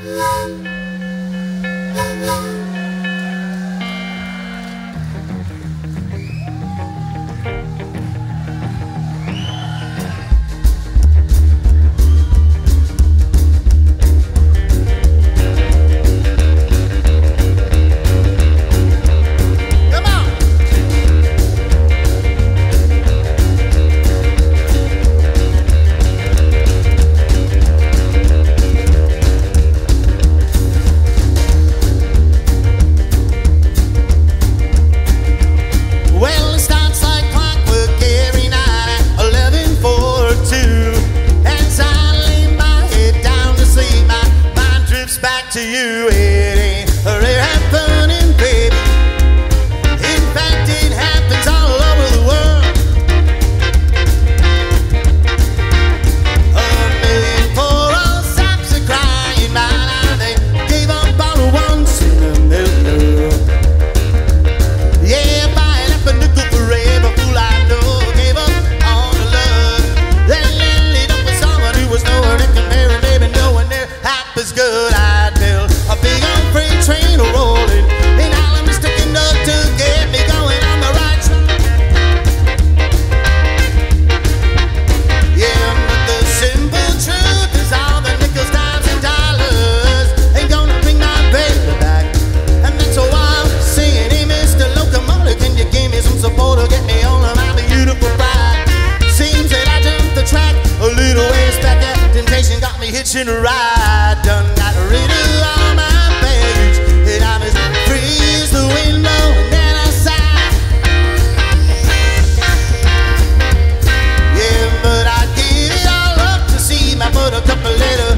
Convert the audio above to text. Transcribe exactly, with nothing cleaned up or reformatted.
To you, it ain't really happening, baby. In fact, it happens all over the world. A million poor old saps are crying by now. They gave up all at once in the middle. Yeah, buying up a nickel for every fool I know. Gave up all the love, then ended up with someone who was nowhere to compare, and maybe no one there half as good. I a big old freight train rolling, and all I'm sticking up to get me going on the right track. Yeah, but the simple truth is all the nickels, dimes, and dollars ain't gonna bring my baby back. And that's why I'm saying, hey, Mister Locomotive, can you give me some support to get me on my beautiful ride? Seems that I jumped the track a little ways back. That temptation got me hitching a ride. Done got rid of all my baggage, and I'm as free as the wind blowing down outside. Yeah, but I give it all up to see my buttercup a little